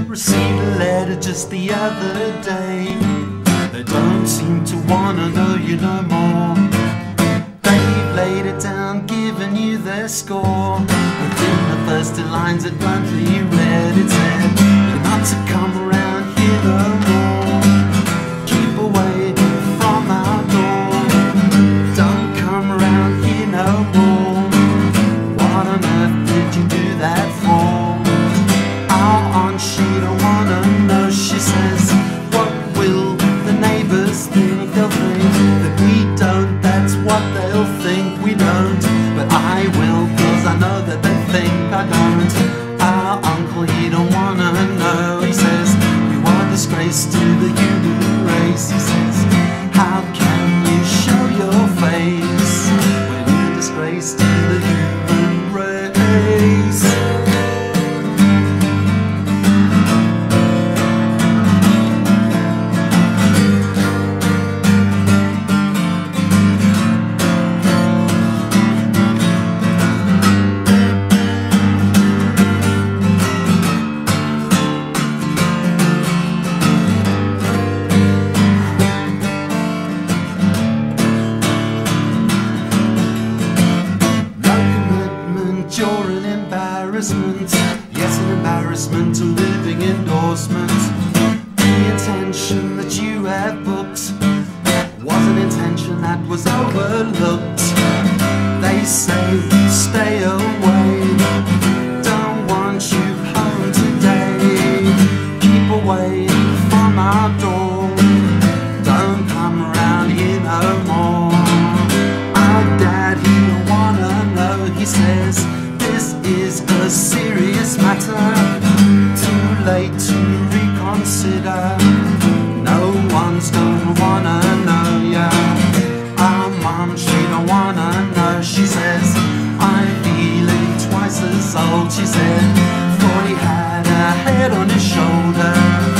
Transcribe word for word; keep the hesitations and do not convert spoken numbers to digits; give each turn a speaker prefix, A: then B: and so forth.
A: received a letter just the other day. They don't seem to wanna know you no more. They've laid it down, given you their score. Within the first two lines it bluntly read, it said, "You're not to come around here no more. Keep away from our door. Don't come around here no more." What on earth did you do that for? Our aunt, she don't wanna know. She says, "What will the neighbors think? They'll think that we don't, that's what they'll think. We don't, but I will, cause I know that they think I don't." Our uncle, he don't wanna know. He says, "You are a disgrace to the human race." He says, "How can you show your face when you're a disgrace to the human race?" You're an embarrassment, yes, an embarrassment, a living endorsement. The intention that you have booked was an intention that was overlooked. They say, "Stay away, don't want you home today. Keep away from our door, don't come around here no more." Our dad, he don't wanna know. He says, "This is a serious matter, too late to reconsider. No one's gonna wanna know ya." Our mom, she don't wanna know. She says, "I'm feeling twice as old." She said, "Thought he had a head on his shoulder."